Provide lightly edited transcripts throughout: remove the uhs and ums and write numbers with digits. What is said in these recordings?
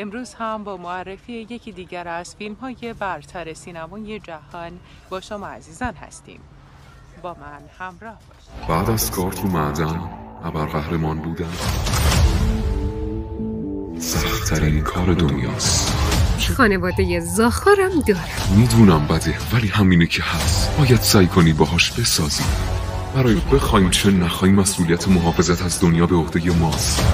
امروز هم با معرفی یکی دیگر از فیلم‌های برتر سینمای جهان با شما عزیزان هستیم. با من همراه باشید. بعد از کار تو معدن ابرقهرمان بودن سخت‌ترین کار دنیاست. خانواده زاخارم دارم. میدونم بده، ولی همینه که هست. باید سعی کنی باهاش بسازی. برای بخوایم چه نخوایم مسئولیت محافظت از دنیا به عهده ماست.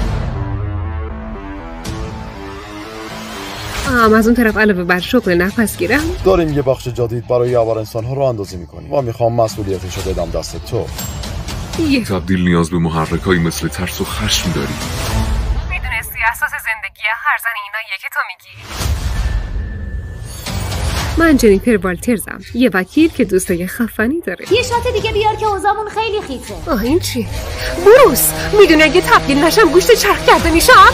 از اون طرف علاوه بر شغل نفس گیرم داریم یه بخش جدید برای یاور انسان‌ها راه اندازی می‌کنیم و میخوام مسئولیتشو بدم دست تو. تبدیل نیاز به محرکایی مثل ترس و خشم داری. میدونستی اساس زندگی هر زن ایناییه که تو میگی؟ من جنیفر والترزم، یه وکیل که دوستای خفنی داره. یه شات دیگه بیار که اوضاعمون خیلی خیته. این چی؟ بروس، میدونی اگه تبدیل نشم گوشت چرخ کرده میشم؟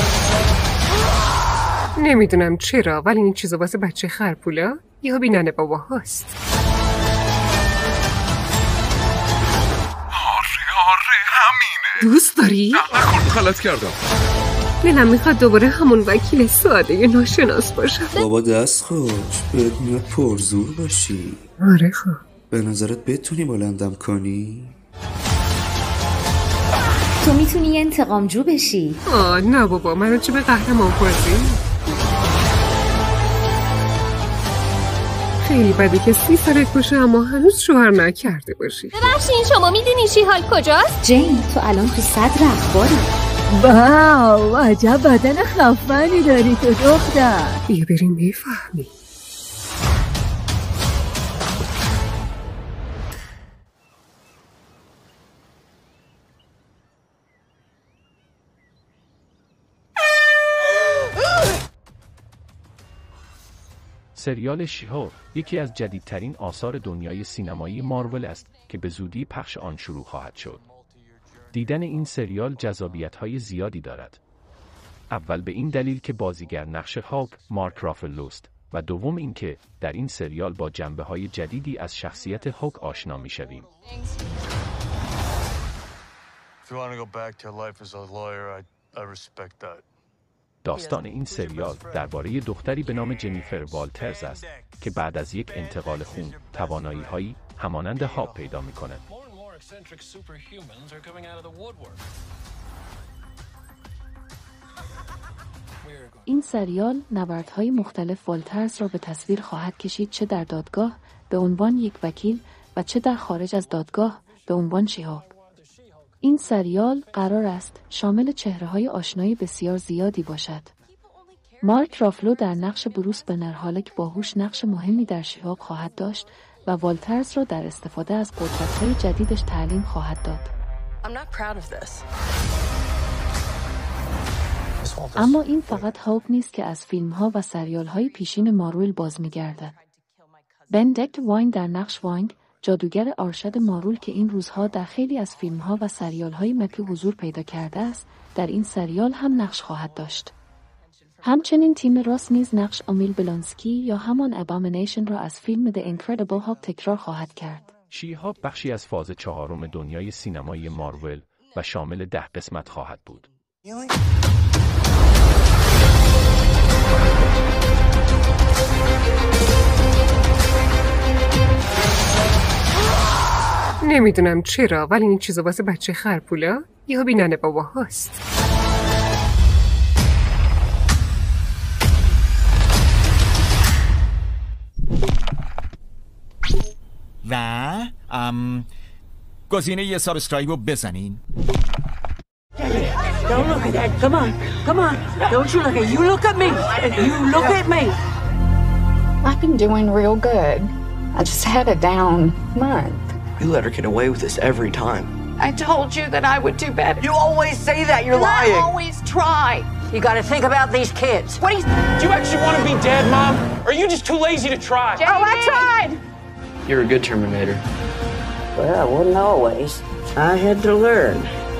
نمیدونم چرا، ولی این چیزا واسه بچه خرپولا یا بینن بابا هست. آره همینه. دوست داری؟ نکن، غلط کردم. دلم میخواد دوباره همون وکیل ساده ناشناس باشم. بابا دست خوش، بهت میاد پرزور باشی. آره خب. به نظرت بتونی بلندم کنی؟ تو میتونی انتقامجو بشی. نه بابا، منو چه به قهرمان بازی؟ خیلی بده که 30 سالت باشه اما هنوز شوهر نکرده باشی. ببخشین شما میدونی شی‌هالک کجاست؟ جین، تو الان تو صدر اخباری. واو، عجب بدن خفنی داری تو دختر. بیا بریم بفهمی. سریال شی‌هالک یکی از جدیدترین آثار دنیای سینمایی مارول است که به زودی پخش آن شروع خواهد شد. دیدن این سریال جذابیت‌های زیادی دارد. اول به این دلیل که بازیگر نقش هالک مارک رافالوست و دوم اینکه در این سریال با جنبه‌های جدیدی از شخصیت هالک آشنا می‌شویم. داستان این سریال درباره دختری به نام جنیفر والترز است که بعد از یک انتقال خون توانایی‌هایی همانند هالک پیدا می‌کند. این سریال نبردهای مختلف والترز را به تصویر خواهد کشید، چه در دادگاه به عنوان یک وکیل و چه در خارج از دادگاه به عنوان شی‌هالک. این سریال قرار است شامل چهره‌های آشنایی بسیار زیادی باشد. مارک رافالو در نقش بروس بنر هالک باهوش نقش مهمی در شی‌هالک خواهد داشت و والترز را در استفاده از قدرت‌های جدیدش تعلیم خواهد داد. اما این فقط هالک نیست که از فیلم‌ها و سریال‌های پیشین مارول باز می‌گردد. بندیکت واین در نقش وانگ، جادوگر ارشد مارول که این روزها در خیلی از فیلم‌ها و سریال‌های مپی حضور پیدا کرده است، در این سریال هم نقش خواهد داشت. همچنین تیم راس نیز نقش امیل بلانسکی یا همان ابامینیشن را از فیلم The Incredible Hulk تکرار خواهد کرد. شی‌هالک بخشی از فاز 4 دنیای سینمایی مارول و شامل 10 قسمت خواهد بود. نمیدونم چرا، ولی این چیزا واسه بچه خرپولا یا بینن بابا هست. و گزینه یه سابسکرایب رو بزنین. Don't look at that. Come on. Come on. Don't you look at you. Look at me. You look at me. I've been doing real good. I just had a down month. You let her get away with this every time. I told you that I would do better. You always say that. You're lying. I always try. You got to think about these kids. What do you... Do you actually want to be dead, Mom? Or are you just too lazy to try? Oh, I tried. You're a good Terminator. Well, I wasn't always. I had to learn.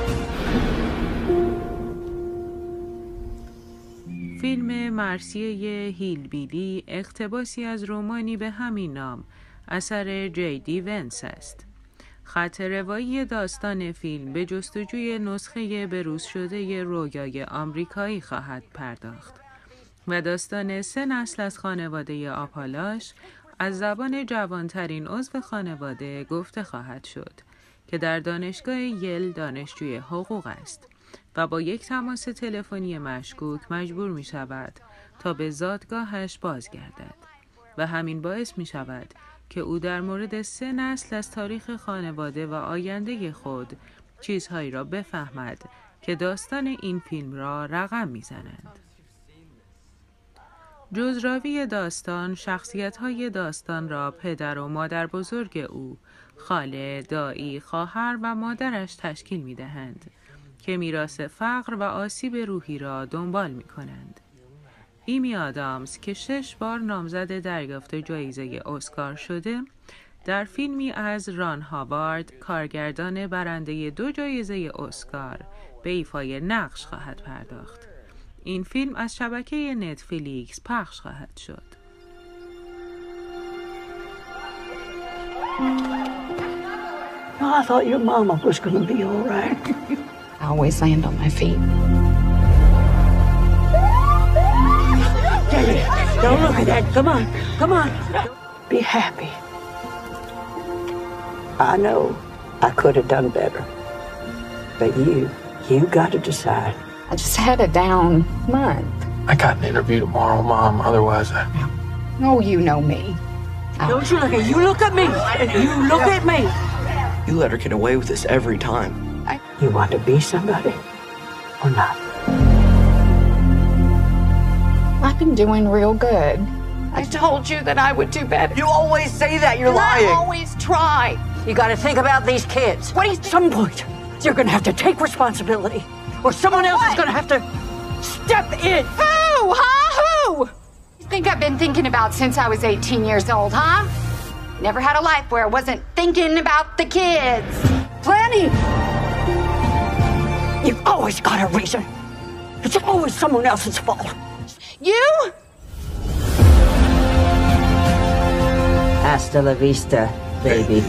فیلم مرثیه هیلبیلی اقتباسی از رمانی به همین نام اثر جی.دی. ونس است. خط روایی داستان فیلم به جستجوی نسخه بروز شده رویای آمریکایی خواهد پرداخت. و داستان 3 نسل از خانواده آپالاش از زبان جوانترین عضو خانواده گفته خواهد شد که در دانشگاه یل دانشجوی حقوق است و با یک تماس تلفنی مشکوک مجبور می شود تا به زادگاهش بازگردد و همین باعث می شود که او در مورد 3 نسل از تاریخ خانواده و آینده خود چیزهایی را بفهمد که داستان این فیلم را رقم می زنند. جزراوی داستان شخصیت‌های داستان را پدر و مادر بزرگ او، خاله، دایی، خواهر و مادرش تشکیل می‌دهند که میراث فقر و آسیب روحی را دنبال می‌کنند. ایمی آدامز که 6 بار نامزد دریافت جایزه اسکار شده، در فیلمی از ران هاوارد، کارگردان برنده 2 جایزه اسکار، به ایفای نقش خواهد پرداخت. این فیلم از شبکه نتفلیکس پخش خواهد شد. Well, I thought your mama was going to be all right. I always land on my feet. David, don't look at that. Come on, come on. Be happy. I know I could have done better. But you got to decide. I just had a down month. I got an interview tomorrow, Mom. Otherwise, Oh, you know me. Don't you look at you look at me. You look at me. you let her get away with this every time. You want to be somebody or not? I've been doing real good. I told you that I would do better. You always say that. You're lying. I always try. You got to think about these kids. At some point, you're going to have to take responsibility, or someone else is going to have to step in. Who? Huh? Who? You think I've been thinking about since I was 18 years old, huh? Never had a life where I wasn't thinking about the kids. Plenty. You've always got a reason. It's always someone else's fault. You? Hasta la vista, baby.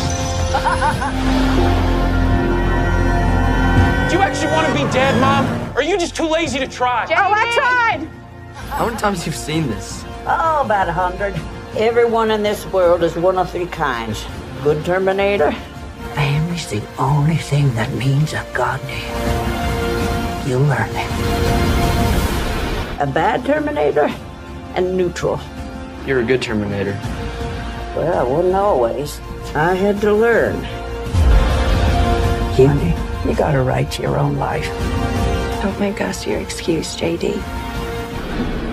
Do you actually want to be dead, Mom? Or are you just too lazy to try? Oh, I tried. How many times have you seen this? Oh, about 100. Everyone in this world is one of 3 kinds. Good Terminator. Family's the only thing that means a goddamn. You'll learn it. A bad Terminator and neutral. You're a good Terminator. Well, I wasn't always. I had to learn. Honey, you gotta write your own life. Don't make us your excuse, JD.